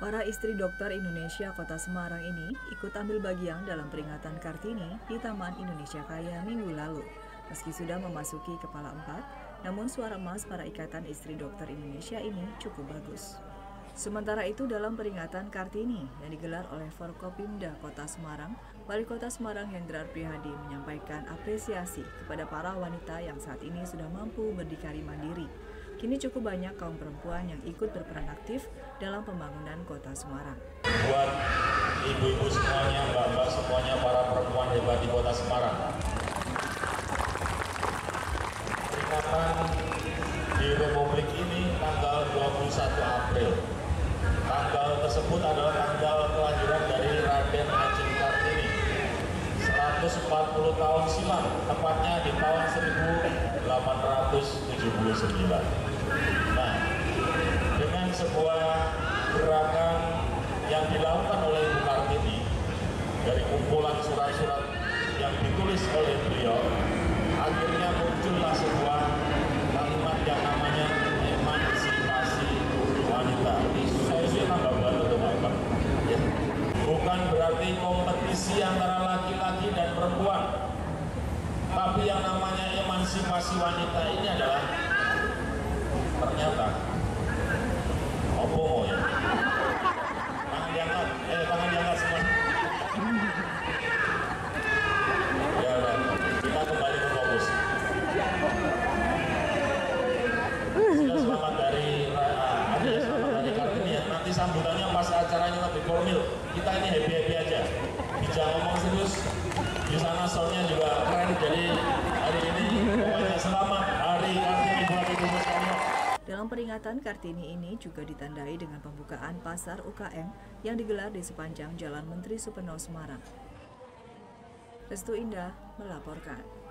Para istri dokter Indonesia Kota Semarang ini ikut ambil bagian dalam peringatan Kartini di Taman Indonesia Kaya minggu lalu. Meski sudah memasuki kepala 4, namun suara emas para ikatan istri dokter Indonesia ini cukup bagus. Sementara itu dalam peringatan Kartini yang digelar oleh Forkopimda Kota Semarang, Wali Kota Semarang Hendrar Prihadi menyampaikan apresiasi kepada para wanita yang saat ini sudah mampu berdikari mandiri. Kini cukup banyak kaum perempuan yang ikut berperan aktif dalam pembangunan Kota Semarang. Buat ibu-ibu semuanya, mbak-mbak semuanya, para perempuan hebat di Kota Semarang. Peringatan di Republik ini tanggal 21 April. Tanggal tersebut adalah tanggal kelahiran dari Raden Ajeng Kartini. 140 tahun silam, tepatnya di tahun 1879. Nah, dengan sebuah gerakan yang dilakukan oleh Ibu Kartini dari kumpulan surat-surat yang ditulis oleh beliau, akhirnya muncullah sebuah kalimat yang namanya emansipasi wanita. Saya sih tambah banget teman-teman. Ya. Bukan berarti kompetisi antara laki-laki dan perempuan, tapi yang namanya emansipasi wanita ini adalah ternyata opo ya. Tangan diangkat semua. Ya, kita kembali ke fokus. Selamat dari Kartini ya. Nanti sambutannya pas acaranya lebih formal. Kita ini happy aja. Bisa ngomong serius. Di sana soundnya juga keren. Jadi hari ini pokoknya selamat Hari Kartini buat ibu-ibu sekalian. Dalam peringatan Kartini ini juga ditandai dengan pembukaan pasar UKM yang digelar di sepanjang Jalan Menteri Supeno Semarang. Restu Indah melaporkan.